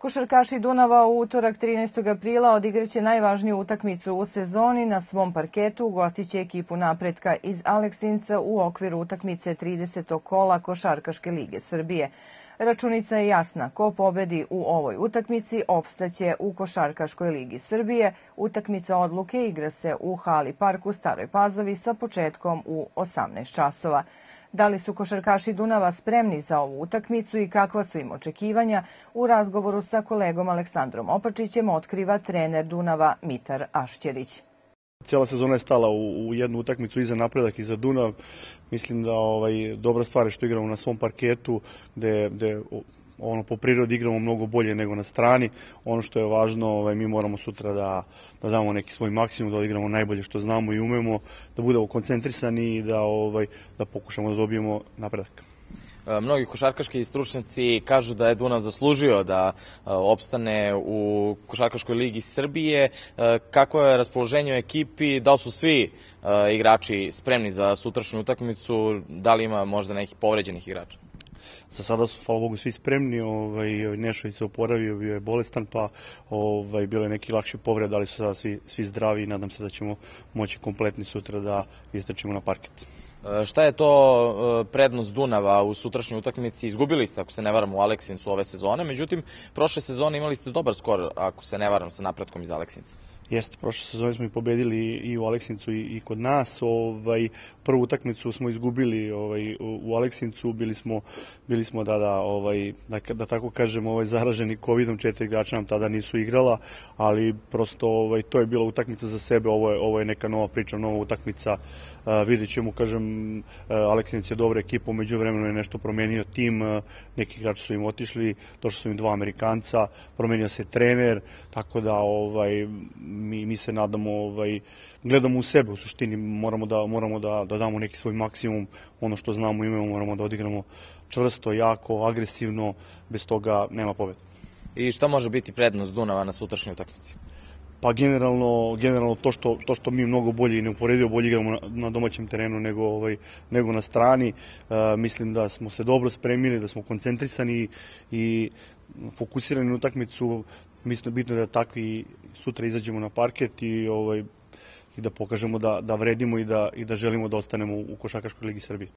Košarkaši Dunava u utorak 13. aprila odigraće najvažniju utakmicu u sezoni na svom parketu. Gostiće ekipu Napretka iz Aleksinca u okviru utakmice 30. kola Košarkaške lige Srbije. Računica je jasna, ko pobedi u ovoj utakmici opstaće u Košarkaškoj ligi Srbije. Utakmica odluke igra se u Hali Park u Staroj Pazovi sa početkom u 18 časova. Da li su košarkaši Dunava spremni za ovu utakmicu i kakva su im očekivanja, u razgovoru sa kolegom Aleksandrom Opačićem otkriva trener Dunava Mitar Ašćerić. Cijela sezona je stala u jednu utakmicu i za Napredak i za Dunav. Mislim da dobra stvar je što igramo na svom parketu, gde po prirodi igramo mnogo bolje nego na strani. Ono što je važno, mi moramo sutra da damo neki svoj maksimum, da odigramo najbolje što znamo i umemo, da budemo koncentrisani i da pokušamo da dobijemo napredak. Mnogi košarkaški stručnjaci kažu da je Dunav zaslužio da opstane u Košarkaškoj ligi Srbije. Kako je raspoloženje u ekipi? Da li su svi igrači spremni za sutrašnju utakmicu? Da li ima možda nekih povređenih igrača? Za sada su, hvala Bogu, svi spremni. Nešović se oporavio, bio je bolestan, pa bilo je neki lakši povreda, ali su sada svi zdravi i nadam se da ćemo moći kompletni sutra da istrčimo na parket. Šta je to prednost Dunava u sutrašnjoj utakmici? Izgubili ste, ako se ne varam, u Aleksincu ove sezone, međutim, prošle sezone imali ste dobar skor, ako se ne varam, sa Napretkom iz Aleksinca. Jeste, prošle sezone smo i pobedili i u Aleksincu i kod nas. Prvu utakmicu smo izgubili u Aleksincu, bili smo da tako kažem, zaraženi covidom, 4 igrača nam tada nisu igrala, ali prosto to je bila utakmica za sebe, ovo je neka nova priča, nova utakmica. Vidjet ćemo, kažem, Aleksinc je dobra ekipa, umeđu vremenu je nešto promenio tim, neki igrači su im otišli, došli su im 2 Amerikanca, promenio se trener, tako da mi se nadamo, gledamo u sebe, u suštini moramo da damo neki svoj maksimum, ono što znamo i imamo, moramo da odigramo čvrsto, jako, agresivno, bez toga nema pobjede. I šta može biti prednost Dunava na sutrašnjoj utakmici? Pa generalno to što mi mnogo bolje i neuporedivo bolje igramo na domaćem terenu nego na strani. Mislim da smo se dobro spremili, da smo koncentrisani i fokusirani na utakmicu. Mislim da je bitno da takvi sutra izađemo na parket i da pokažemo da vredimo i da želimo da ostanemo u Košarkaškoj ligi Srbije.